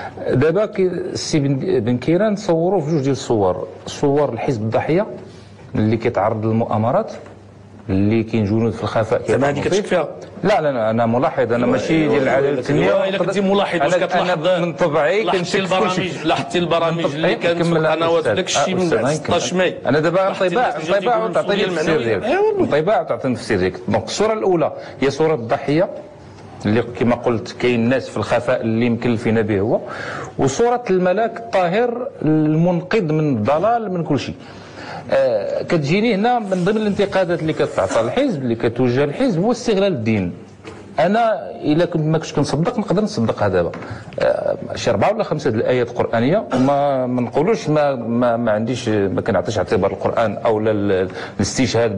دابا السي بن كيران صوروا في جوج ديال الصور، صور الحزب الضحيه اللي كيتعرض للمؤامرات، اللي كاين جنود في الخفاء. زعما هذه كتشك فيها؟ لا انا ملاحظ، انا ماشي ديال العداله التنميه. الا كنتي ملاحظ واش كتلاحظ من طبعي لاحظتي البرامج اللي كانت في القنوات داك الشيء من بعد 16 ماي. انا دابا نطيبها وتعطيني التفسير ديالك، نطيبها وتعطيني التفسير ديالك. دونك الصوره الاولى هي صوره الضحيه اللي كما قلت كاين ناس في الخفاء اللي مكلفين به هو، وصوره الملاك الطاهر المنقذ من الضلال من كل شيء. كتجيني هنا من ضمن الانتقادات اللي كتعطى الحزب اللي كتوجه للحزب هو استغلال الدين. انا الا كنت ما كنتش كنصدق نقدر نصدقها دابا شي 4 ولا 5 د الايات القرانيه، ما نقولوش ما عنديش، ما كنعطيش اعتبار القران او الاستشهاد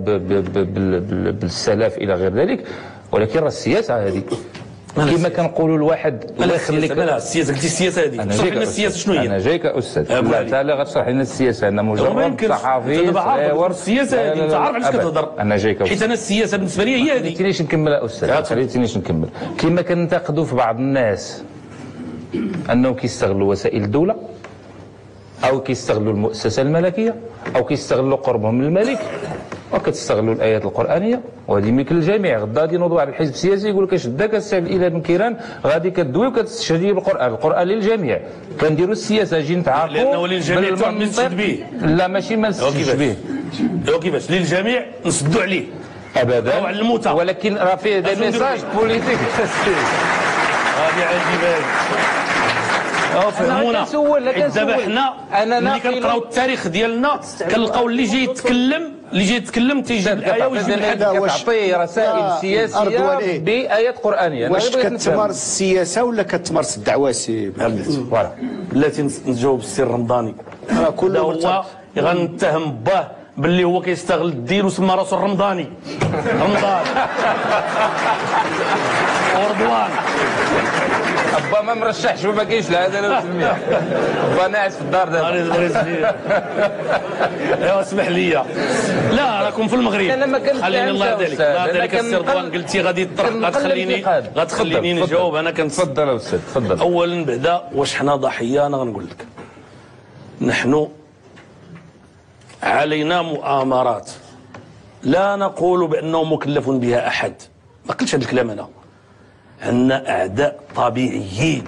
بالسلف الى غير ذلك، ولكن راه السياسه هذه كما كنقولوا الواحد الله يخليك. لا السياسه، قلتي السياسه هذه، شرح لنا السياسه شنو هي؟ انا جايك استاذ، لا انت لا غتشرح لنا السياسه، انا مجرد صحفي صغير. السياسه هذه انت عارف علاش كتهضر؟ انا جايك حيت انا السياسه بالنسبه لي هي هذه. ما خليتينيش نكمل استاذ، ما خليتينيش نكمل. كما كننتقدوا في بعض الناس انهم كيستغلوا وسائل الدوله او كيستغلوا المؤسسه الملكيه او كيستغلوا قربهم من الملك وكتستغلوا الايات القرانيه، وهذه ملك الجميع. غدا غادي ينوضوا على الحزب السياسي يقول لك اش داك السي الى بن كيران غادي كدوي وكتستشهدي بالقران، القران للجميع. كنديروا السياسه اجي نتعاقبوا لانه للجميع تنسد به. لا ماشي ما نسدش به. كيفاش للجميع نسدوا عليه؟ ابدا او على الموتى. ولكن راه فيه دي ميساج بوليتيك. هذه عجيبه. فهمونا. دابا حنا ملي كنقراو التاريخ ديالنا كنلقاو اللي جاي يتكلم تيجي الايه ويجي الحد. كتعطي رسائل سياسيه بايات قرانيه. واش كتمارس السياسه ولا كتمارس الدعوه سي محمد؟ فوالا بلاتي نجاوب السي الرمضاني. كل هو غنتهم باه باللي هو كيستغل الدين وسمى راسو الرمضاني. رمضان ورضوان با ما مرشحش وما كاينش العداله والتنميه. با ناعس في الدار دابا. ايوا اسمح لي. لا راكم في المغرب. خليني الله يهديك. ذلك السي رضوان قلتي غادي غتخليني نجاوب. انا تفضل استاذ تفضل. اولا بعدا واش حنا ضحيه؟ انا غنقول لك نحن علينا مؤامرات لا نقول بانه مكلف بها احد، ما قلتش هذا الكلام انا. عندنا اعداء طبيعيين،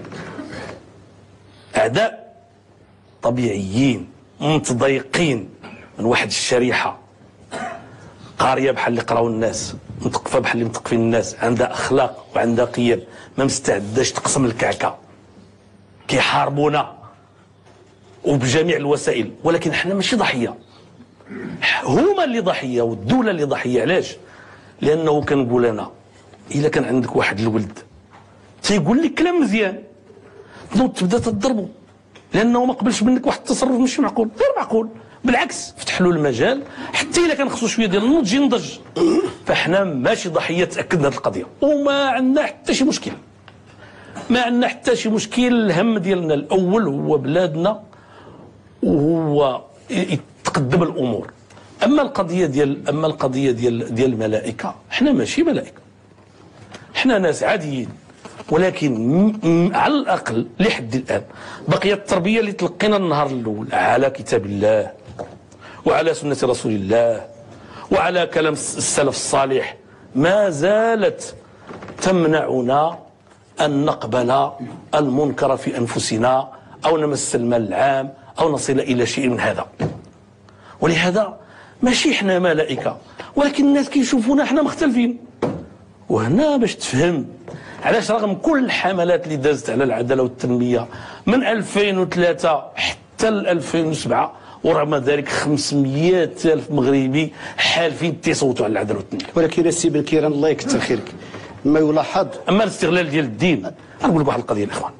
اعداء طبيعيين متضايقين من واحد الشريحه قاريه بحال اللي قراو الناس، مثقفه بحال اللي مثقفين الناس، عندها اخلاق وعندها قيم، ما مستعداش تقسم الكعكه، كيحاربونا وبجميع الوسائل. ولكن احنا ماشي ضحيه، هما اللي ضحيه والدوله اللي ضحيه. علاش؟ لانه كنقول انا الا كان عندك واحد الولد تيقول لك كلام مزيان تنوض تبدا تضربه لانه ما قبلش منك واحد التصرف ماشي معقول، غير معقول. بالعكس فتح له المجال حتى الا كان خصو شويه ديال النضج تجي نضج. فاحنا ماشي ضحيه، تاكدنا هذه القضيه، وما عندنا حتى شي مشكل. ما عندنا حتى شي مشكل. الهم ديالنا الاول هو بلادنا وهو يتقدم الامور. اما القضيه ديال الملائكه، احنا ماشي ملائكه، احنا ناس عاديين. ولكن على الاقل لحد الان بقيت التربيه اللي تلقينا النهار الاول على كتاب الله وعلى سنه رسول الله وعلى كلام السلف الصالح ما زالت تمنعنا ان نقبل المنكر في انفسنا او نمس المال العام او نصل الى شيء من هذا. ولهذا ماشي احنا ملائكه، ولكن الناس كيشوفونا احنا مختلفين. وهنا باش تفهم علاش رغم كل الحملات اللي دازت على العداله والتنميه من 2003 حتى 2007 ورغم ذلك 500,000 مغربي حالفين تيصوتوا على العداله والتنميه. ولكن السي بن كيران الله يكثر خيرك ما يلاحظ. اما الاستغلال ديال الدين، نقول لك واحد القضيه الاخوان.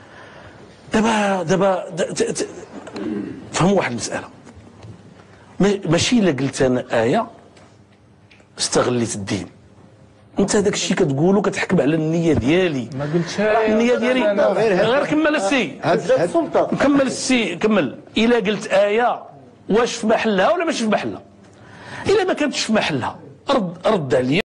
دابا فهموا واحد المساله. ماشي الا قلت انا ايه استغليت الدين، انت هذاك الشيء كتقولو كتحكم على النيه ديالي. ما قلتش النيه ديالي غير كمل السي. كمل السي كمل. الا قلت ايه واش في محلها ولا ماشي في محلها؟ الا ما كانتش في محلها رد عليا.